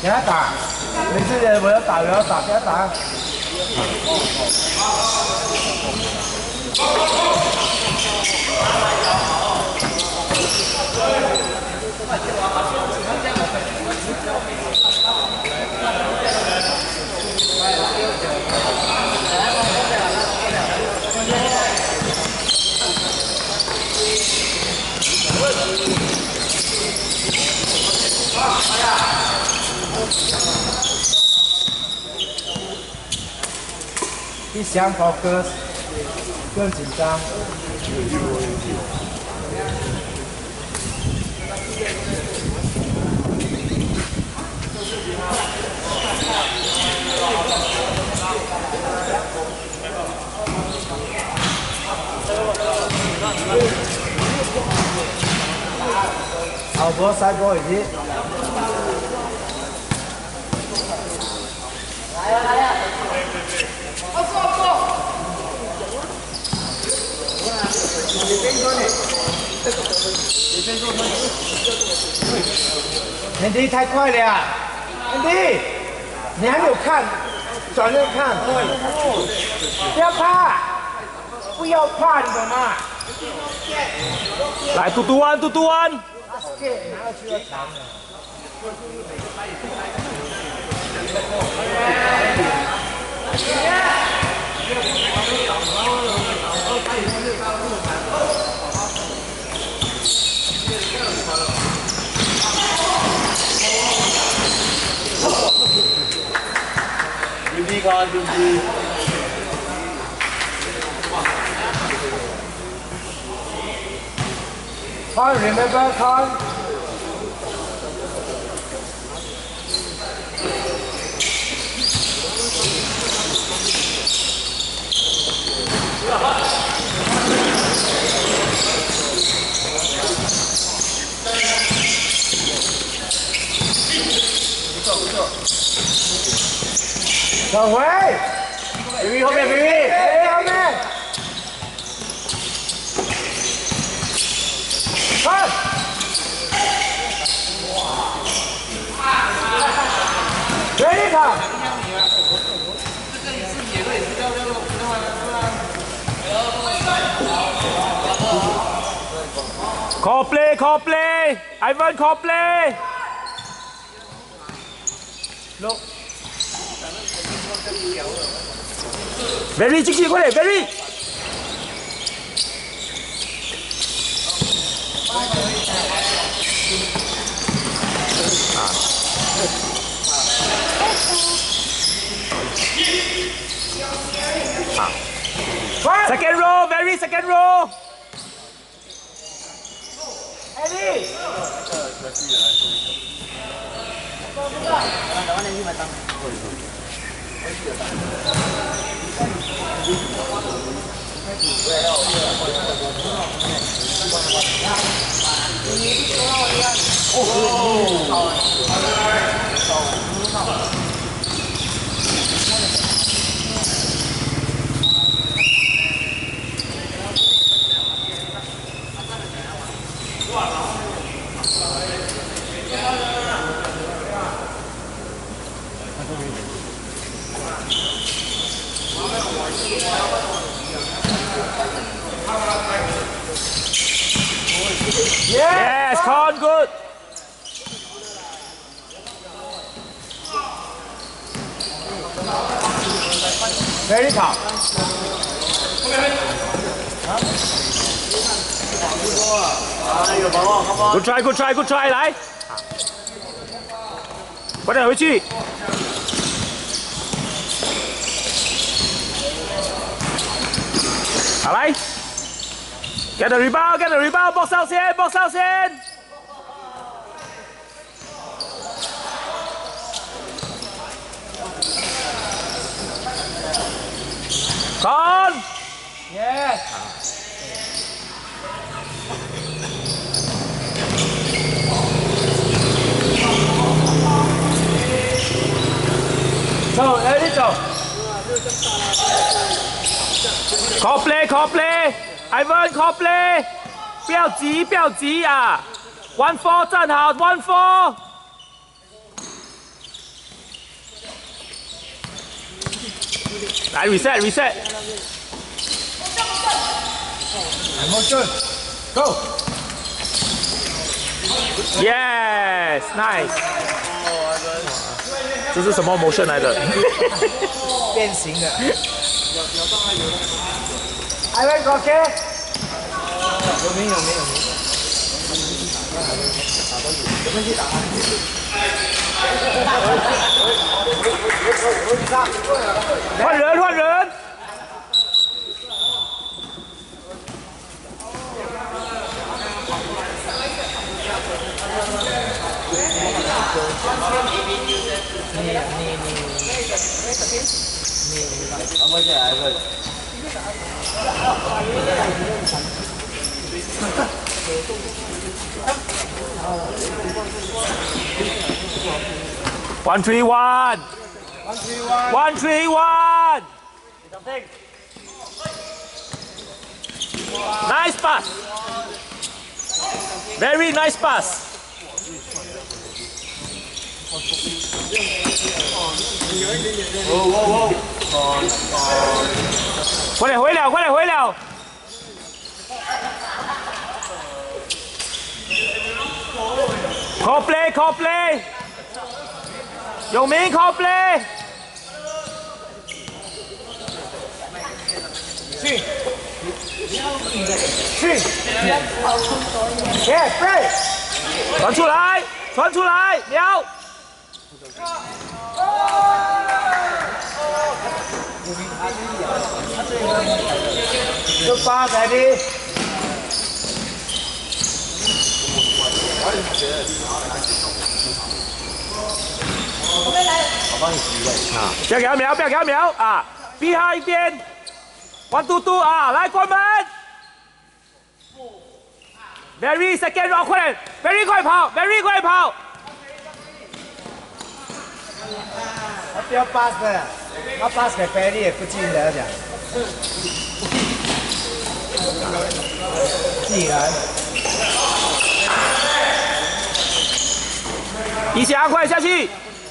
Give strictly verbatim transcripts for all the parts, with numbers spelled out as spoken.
给他打，没事的，我要打，我要打，给他打。一箱focus，更紧张。後波細波嚟啲。嚟啊嚟啊！好過好過。你邊個你？你邊個你？你太快了啊！你，你还没有看，转右看。不要怕，不要怕，你懂吗？ 来，嘟嘟湾，嘟嘟湾。 拿到去要长的。 準備看，準備。 Con, remember Con? Go away! Baby, hold me, baby! Hey, hold me! Come! Ready, come! Call play, call play! Ivan, call play! Look. Very, 继续过来 ，Very。啊。Second row, Very, second row. Eddie. Yes, Con, good. Very top. Good try, good try, good try， 来，快点回去。好来 ，get the rebound, get the rebound， box out 先 ，box out 先。Con. Yes. Go, Eddie, go. Call play, call play. Ivan, call play. 不要急，不要急啊 ！One four 站好 ，One four。 来 reset reset。 Motion, go. Yes, nice。这是什么 motion 来的？ 变形的。I went OK。有没有没有没有。我们去打。 换人换人。 你你你你，我们再来个。 One three one. One three one. One three one. Nice pass. Very nice pass. 快点回了，快点回了。Call play, call play. 永明 call play. 去去 ，Yeah, play. 传出来，传出来，瞄。 就八百的。 啊！不要给他瞄，不要给他瞄啊！逼他一边，one two two啊！来关门 ，very second round 快点 ，very 快跑 ，very 快跑。 他不要 pass 的，他 pass 给 Barry 也不进的讲。既然。 一下快下去。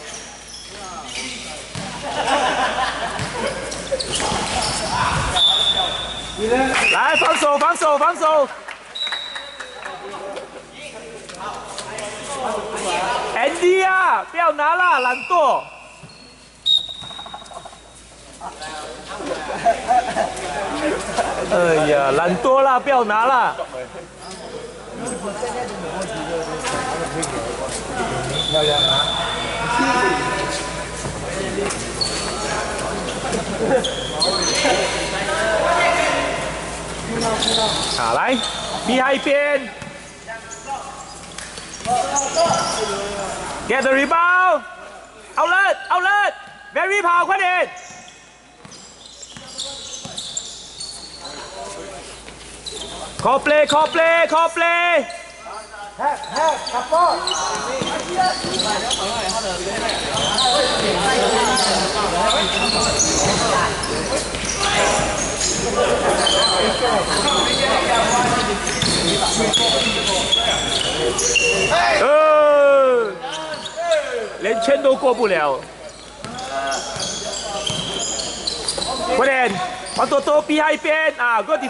来防守，防守，防守。Andy 啊，不要拿了，懒惰。哎呀，懒惰了，不要拿了。 漂亮啊！ 好，来，逼他一边。Get the rebound. Outlet, outlet. Very 跑，快点。Call play, call play, call play. Help, help, support. 呃，连圈都过不了。快点，黄多多逼他一边啊 ，Good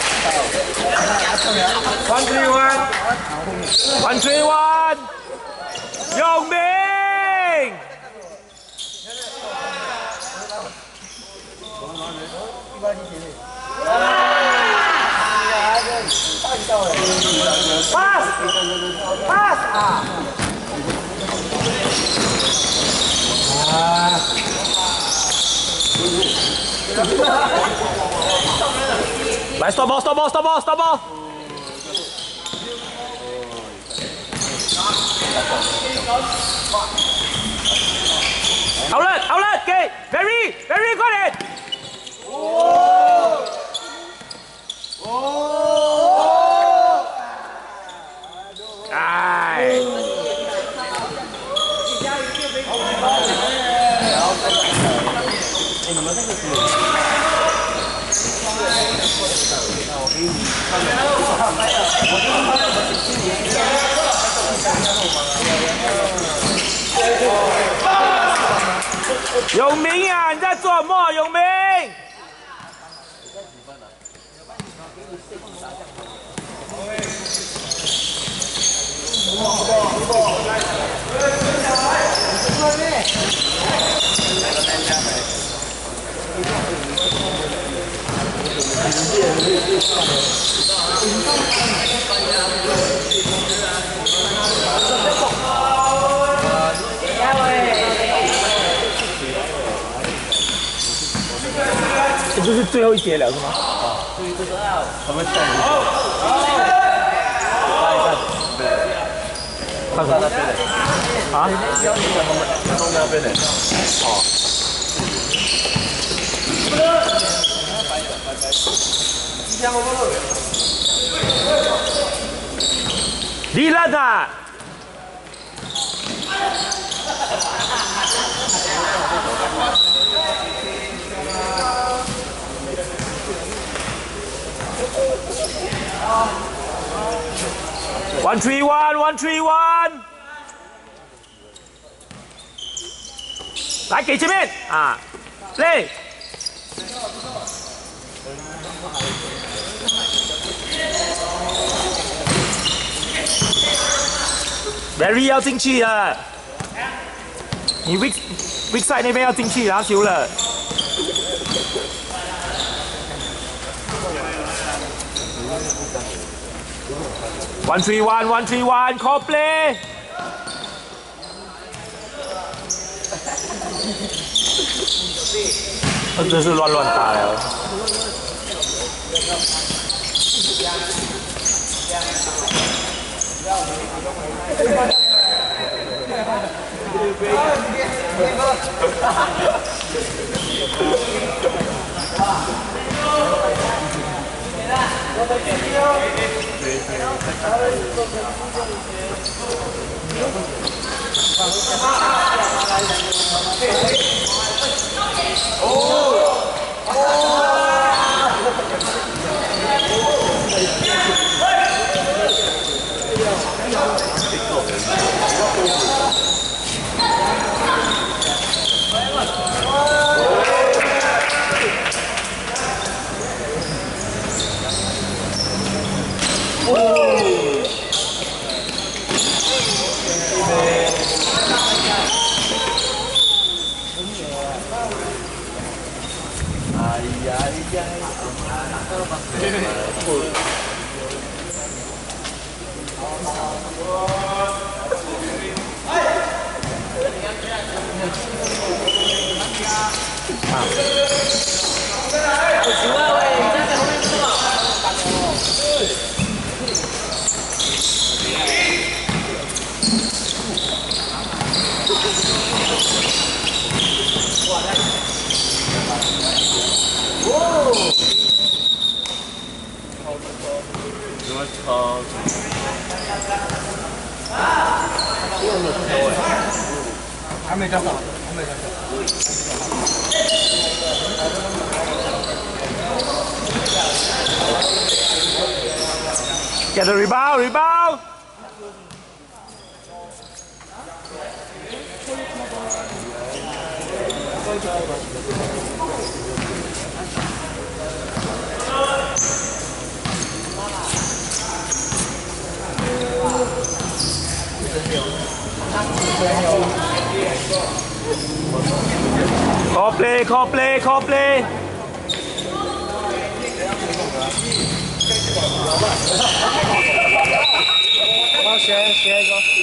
defense。One three one. One three one. pass pass 啊啊！ 来 ，stop ball，stop ball，stop ball，stop ball。好了，好了，给 ，very very 快点。哦。哦。哎。你们这个是？永明啊，你在做什么？永明。这就是最后一节了，是吗？啊，他们下一个。看看那边的。啊？东那边的。哦。你烂啊！One three one, one three one， 来给前面啊 ，play。Very 要进去了，你 weak weak side 那边要进去拿球了。One three one, one three one, call play。他真是乱乱打了。 还没找到，还没找到。 Get the rebound, rebound. Call play, call play, call play. 学学一个。